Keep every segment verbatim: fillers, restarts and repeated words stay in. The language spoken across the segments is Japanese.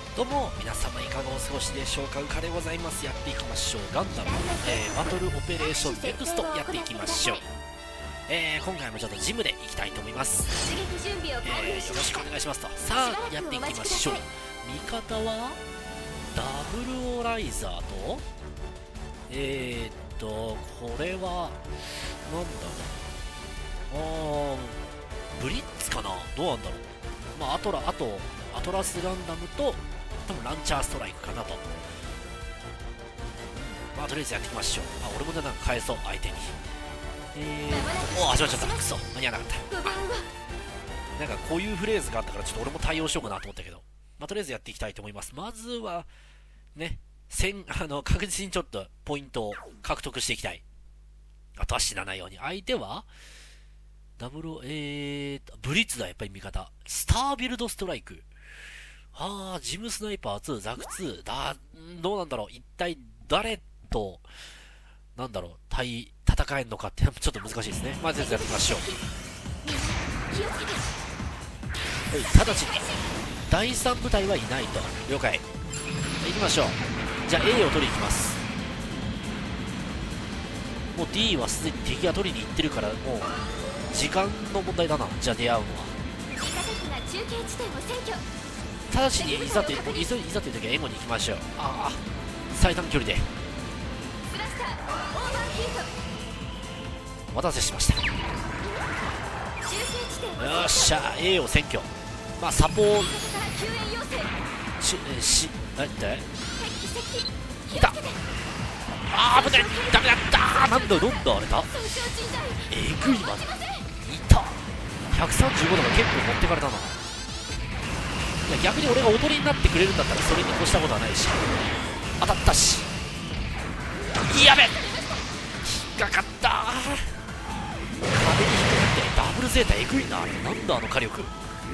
どうも皆様いかがお過ごしでしょうか。うかでございます。やっていきましょう。ガンダム、えー、バトルオペレーションネクストやっていきましょう。えー、今回もちょっとジムでいきたいと思います。えー、よろしくお願いしますと。さあやっていきましょう。味方はダブルオライザーとえー、っとこれはなんだろう、あーブリッツかな、どうなんだろう。まあ、あとらあとアトラスガンダムと多分ランチャーストライクかなと。まあとりあえずやっていきましょう。あ、俺もねなんか返そう相手に。えー、おお始まっちゃった。クソ間に合わなかった。なんかこういうフレーズがあったからちょっと俺も対応しようかなと思ったけど、まあとりあえずやっていきたいと思います。まずはね先あの確実にちょっとポイントを獲得していきたい。あとは死なないように。相手はダブルえーブリッツだ、やっぱり味方。スタービルドストライク。ああ、ジムスナイパーツー、ザクツー、だ、どうなんだろう。一体誰と、なんだろう、対、戦えるのかってちょっと難しいですね。まあ、全然やっていきましょう。はい、ただし、だいさん部隊はいないと。了解。行きましょう。じゃあ A を取りに行きます。もう D はすでに敵が取りに行ってるから、もう、時間の問題だな。じゃあ出会うのは。ただしにいざといういざという時は援護に行きましょう。ああ最短距離でお待たせしました。よっしゃ A を占拠。まあサポーししなんていた。あー危ない、ダメだった。なんだなんだあれだ、えぐいまでいた。ひゃくさんじゅうごだから結構持ってかれたな。いや逆に俺が踊りになってくれるんだったらそれに越したことはないし、当たったし、やべっ引っかかった。壁に引っかかってダブルゼータえぐいな。あれなんだあの火力、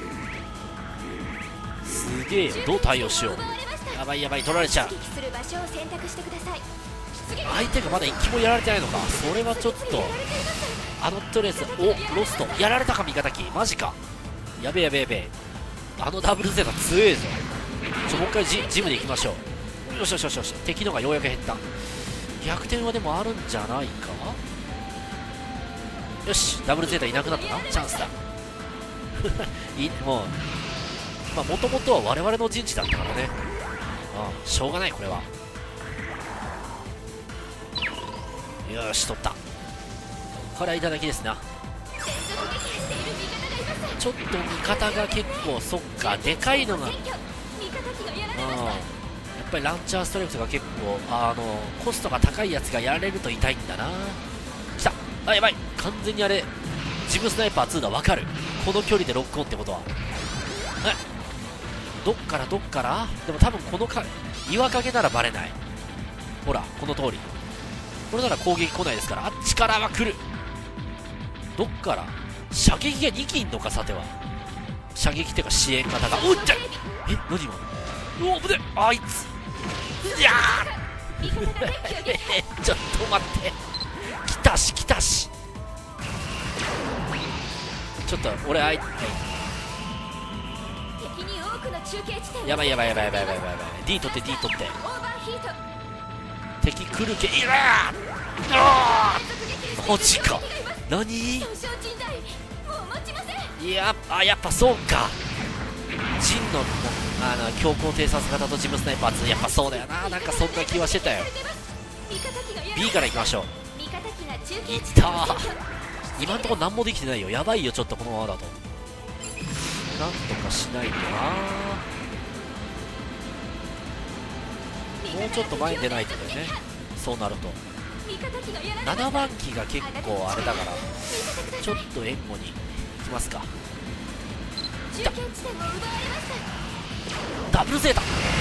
すげえよ。どう対応しよう。やばいやばい取られちゃう。相手がまだ一機もやられてないのか。それはちょっとあのとりあえずおロストやられたか味方機マジか。やべえやべえやべえ、あのダブルゼータ強えぞ。ちょもう一回 ジ, ジムで行きましょう。よしよしよしよし、敵のがようやく減った。逆転はでもあるんじゃないか。よしダブルゼータいなくなったな。チャンスだいもうまあもともとは我々の陣地だったからね。ああしょうがないこれは。よし取った。これはいただきですな。ちょっと味方が結構そっかでかいのが、うん、やっぱりランチャーストライクとか結構あのコストが高いやつがやられると痛いんだな。きた、あやばい完全にあれジムスナイパーツーだ。分かるこの距離でロックオンってことは。えどっからどっから。でも多分このか岩陰ならバレない。ほらこの通り、これなら攻撃来ないですから。あっちからは来る。どっから射撃がに機いんのか。さては射撃っていうか支援型がおっちゃいえ何今おおぶねあいついやーちょっと待って来たし来たしちょっと俺あいやばいやばいやばいやばいやばいやばいやばい D 取って D 取って敵来るけいやーマジか何いやあやっぱそうか。ジンのあの強行偵察型とジムスナイパーツやっぱそうだよな。なんかそんな気はしてたよ。 B から行きましょう。いったー今んとこ何もできてないよ。やばいよちょっとこのままだと。なんとかしないとな。もうちょっと前に出ないとだよね。そうなるとななばん機が結構あれだからちょっと援護に行きますか。ダブルゼータ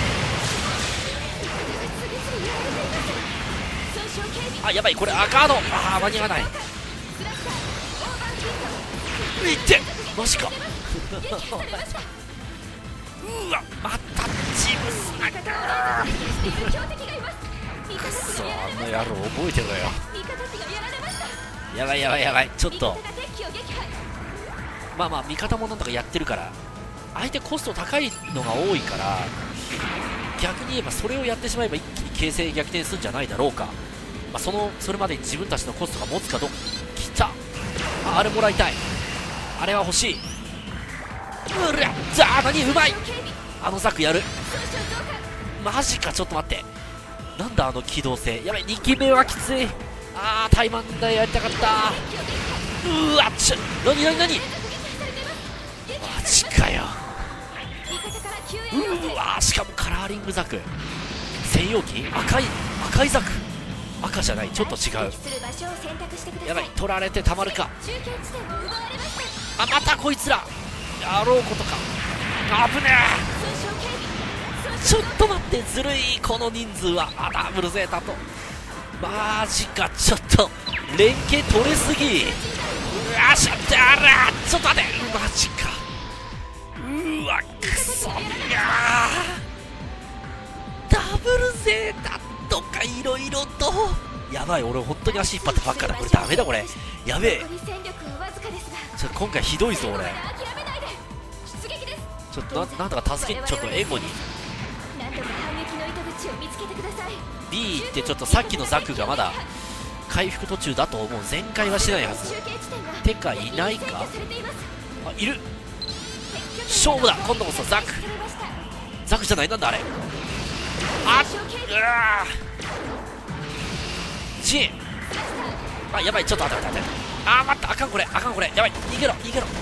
あやばいこれアカードあー間に合わない。いってマジかうわまたジムスナイパーくそあの野郎覚えてろよ。やばいやばいやばいちょっとまあまあ味方もなんとかやってるから相手コスト高いのが多いから、逆に言えばそれをやってしまえば一気に形勢逆転するんじゃないだろうか。まあ、そのそれまでに自分たちのコストが持つかどうか。きた。あ、あれもらいたい。あれは欲しい。うらっじゃあ何うまい。あのザクやる。マジか。ちょっと待って、なんだあの機動性。やばい、にきめはきつい。あータイマンでやりたかった。うわっちょ何何何マジかよ。うわーしかもカラーリングザク専用機。赤い赤いザク。赤じゃない、ちょっと違う。やばい、取られてたまるか。あ、またこいつらやろうことか。危ねえ。ちょっと待って、ずるいこの人数は。あ、ダブルゼータとマジか。ちょっと連携取れすぎ。うわしゃってあらちょっと待って。マジか。うわくそ。いやダブルゼータとかいろいろとやばい。俺本当に足引っ張ってばっかだ。これダメだ。これやべえ。ちょ今回ひどいぞ俺。ちょっと な, なんとか助けちょっとエゴに B ってちょっとさっきのザクがまだ回復途中だと思う。全開はしないはず。てかいないか。あいる。勝負だ今度こそ。ザクザクじゃない。なんだあれ。あっうわジン。あやばい。ちょっと待って待って待って。あー待った。あかんこれあかんこれ。やばい逃げろ逃げろ。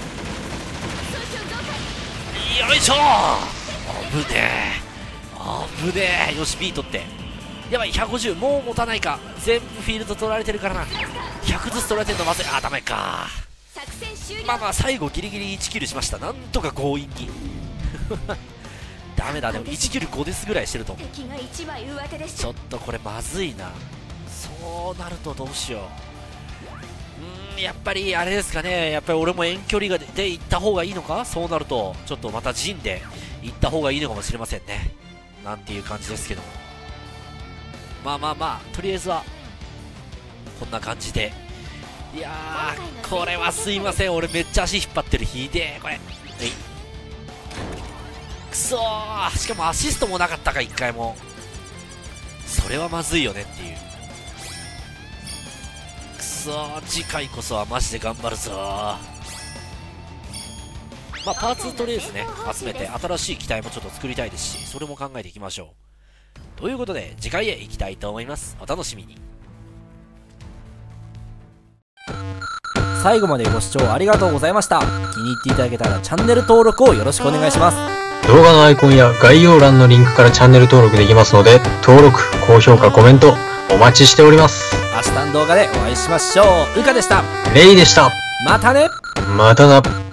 よいしょー。危ねえ危ねえ。よし B 取って。やばいひゃくごじゅう。もう持たないか。全部フィールド取られてるからな。ひゃくずつ取られてるのまずい。あダメか。まあまあ最後ギリギリいちキルしました。なんとか強引にダメだ。でもいちキルごですぐらいしてると思う。ちょっとこれまずいな。そうなるとどうしよう。うーんやっぱりあれですかね。やっぱり俺も遠距離がで行った方がいいのか。そうなるとちょっとまた陣で行った方がいいのかもしれませんね。なんていう感じですけども、まあまあまあとりあえずはこんな感じで。いやーこれはすいません。俺めっちゃ足引っ張ってる。ひでえこれ。くそー。しかもアシストもなかったかいっかいも。それはまずいよねっていう。くそー次回こそはマジで頑張るぞー。まあパーツとりあえずね集めて新しい機体もちょっと作りたいですし、それも考えていきましょう。ということで次回へ行きたいと思います。お楽しみに。 最後までご視聴ありがとうございました。気に入っていただけたらチャンネル登録をよろしくお願いします。 動画のアイコンや概要欄のリンクからチャンネル登録できますので、登録、高評価、コメントお待ちしております。 明日の動画でお会いしましょう。うかでした。 レイでした。 またね。 またな。